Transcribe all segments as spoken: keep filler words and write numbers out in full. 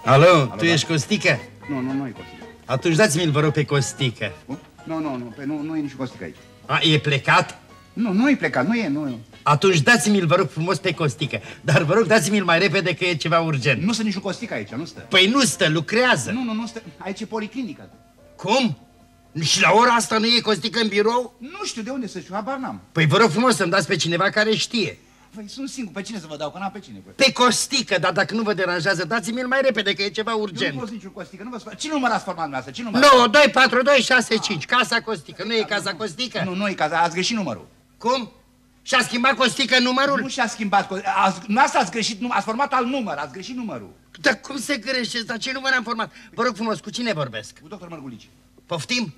Alo, Alo, tu da. ești Costică? Nu, nu, nu e Costică. Atunci dați-mi-l, vă rog, pe Costică. Nu, nu, nu, pe, nu, nu e nici Costică aici. A, e plecat? Nu, nu e plecat, nu e, nu e. Atunci dați-mi-l, vă rog, frumos pe Costică. Dar vă rog, dați-mi-l mai repede că e ceva urgent. Nu stă niciun Costică aici, nu stă. Păi nu stă, lucrează. Nu, nu, nu stă. Aici e policlinică. Cum? Și la ora asta nu e Costică în birou? Nu știu de unde să știu, habar n-am. Păi vă rog frumos să-mi dați pe cineva care știe. Păi sunt singur, pe cine să vă dau, că n-am pe cine. Păi. Pe Costică, dar dacă nu vă deranjează, dați-mi-l mai repede că e ceva Eu urgent. nu pot niciun Costică, nu vă spun. Ce număr ați format dumneavoastră? Ce număr? nouă, doi, patru, doi, șase, cinci, Casa Costică. Nu e Casa Costică? Nu, nu e casa, ați greșit numărul. Cum? Și-a schimbat Costică numărul? Nu și-a schimbat, ați, nu asta ați greșit, ați format alt număr, ați greșit numărul. Dar cum se greșește? Dar ce număr am format? Vă rog frumos, cu cine vorbesc? Cu doctor Mărgulici. Poftim?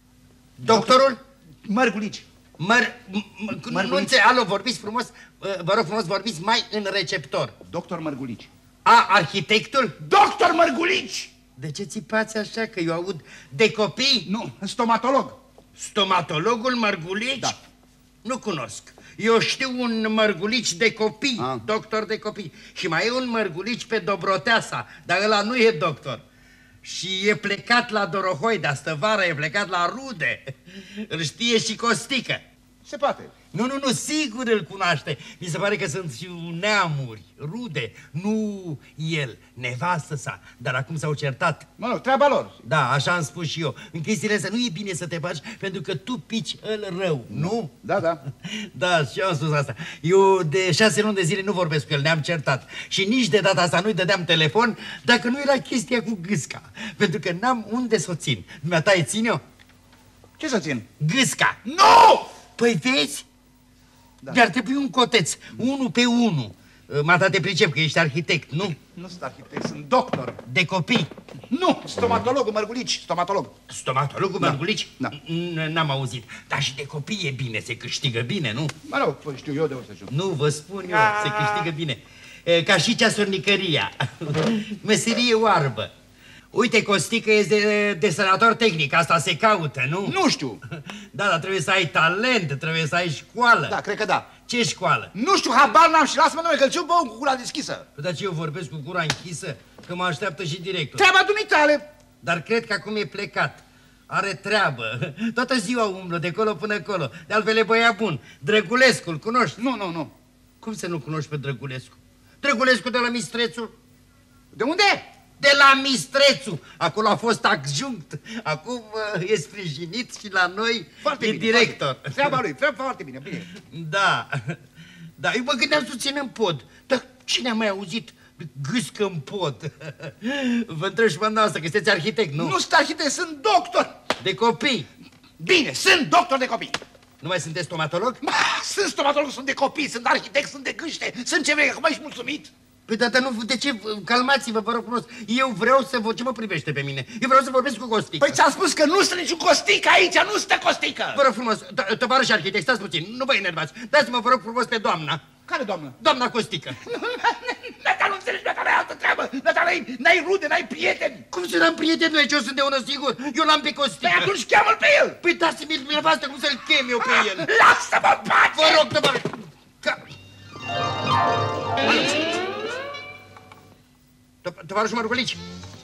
Doctorul? Mărgulici. Măr... Nu, nu înțeleg. Alo, vorbiți frumos, vă rog frumos, vorbiți mai în receptor. Doctor Mărgulici. A, arhitectul? Doctor Mărgulici! De ce țipați așa, că eu aud de copii? Nu, stomatolog. Stomatologul Mărgulici? Da. Nu cunosc. Eu știu un Mărgulici de copii, A. doctor de copii. Și mai e un Mărgulici pe Dobroteasa, dar ăla nu e doctor. Și e plecat la Dorohoi, de astă vară e plecat la Rude. Îl știe și Costică. Se poate. Nu, nu, nu, sigur îl cunoaște. Mi se pare că sunt și neamuri, rude. Nu el, nevastă sa. Dar acum s-au certat. Mă rog, treaba lor. Da, așa am spus și eu. În chestiile astea nu e bine să te bagi pentru că tu pici îl rău, nu? Da, da. Da, și eu am spus asta. Eu de șase luni de zile nu vorbesc cu el, ne-am certat. Și nici de data asta nu-i dădeam telefon dacă nu era chestia cu gâsca. Pentru că n-am unde să o țin. Dumneata îi ține-o? Ce să țin? Gâsca. Nu! Păi vezi? Da. Dar trebuie un coteț, unul pe unul. Mata, te pricep că ești arhitect, nu? Nu sunt arhitect, sunt doctor. De copii. Nu, stomatologul Mărgulici, stomatolog. Stomatologul Da. Mărgulici? Da. N-am auzit. Dar și de copii e bine, se câștigă bine, nu? Mă rog, păi știu eu de unde să știu. Nu, vă spun eu, se câștigă bine. E, ca și ceasornicăria. Meserie oarbă. Uite, Costică este de, de senator tehnic, asta se caută, nu? Nu știu. Da, dar trebuie să ai talent, trebuie să ai școală. Da, cred că da. Ce școală? Nu știu, habar n-am și lasă-mă, domnule, că-l țiu bău cu gura deschisă. Păi, dar ce eu vorbesc cu gura închisă? Că mă așteaptă și directorul. Treaba dumitale. Dar cred că acum e plecat. Are treabă. Toată ziua umblă, de colo până acolo. De altfel e băiat bun. Drăgulescu-l cunoști? Nu, nu, nu. Cum să nu cunoști pe Drăgulescu? Drăgulescu de la Mistrețu? De unde? De la Mistrețu. Acolo a fost adjunct. Acum uh, e sprijinit și la noi Foarte e bine, director. Foarte, treaba lui, treaba foarte bine, bine. Da. Da, eu mă gândeam să țin în pod. Dar cine a mai auzit gâscă în pod? Vă întreb și pe asta, că sunteți arhitect, nu? Nu sunt arhitect, sunt doctor. De copii. Bine, sunt doctor de copii. Nu mai sunteți stomatolog? Ah, sunt stomatolog, sunt de copii, sunt arhitect, sunt de gâște, sunt ce vrei, acum ești mulțumit? Păi, dar nu, de ce? Calmați-vă, vă rog frumos. Eu vreau să vă... Ce mă privește pe mine? Eu vreau să vorbesc cu Costică. Păi ți-am spus că nu stă niciun Costică aici, nu stă Costică! Vă rog frumos, tovarăși arhitect, stați puțin, nu vă enervați. Dați-mă, vă rog frumos, pe doamna. Care doamnă? Doamna Costică. Nata, nu înțelegi, Nata, n-ai altă treabă. Nata, n-ai rude, n-ai prieteni. Cum să n-am prieteni noi, ce eu sunt de unul singur? Eu l-am pe Costică. Păi atunci cheamă-l pe el. Păi dați-mi dumneavoastră cum să-l chem eu pe el. Lasă-mă în pace! Vă rog, tovarăși. Tovarășul Mărgulici.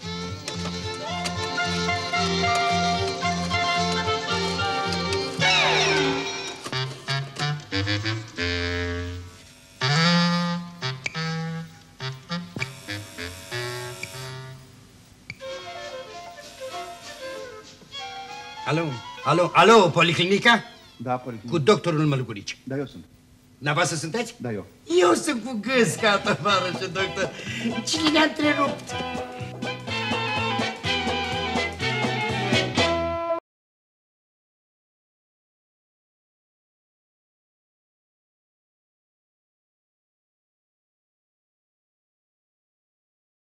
Alo, alo, alo, policlinica? Da, policlinica. Cu doctorul Mărgulici. Da, eu sunt. Dumneavoastră sunteți? Da, eu. Eu sunt cu gâsca, tovarășe doctor. Cine ne-a întrerupt?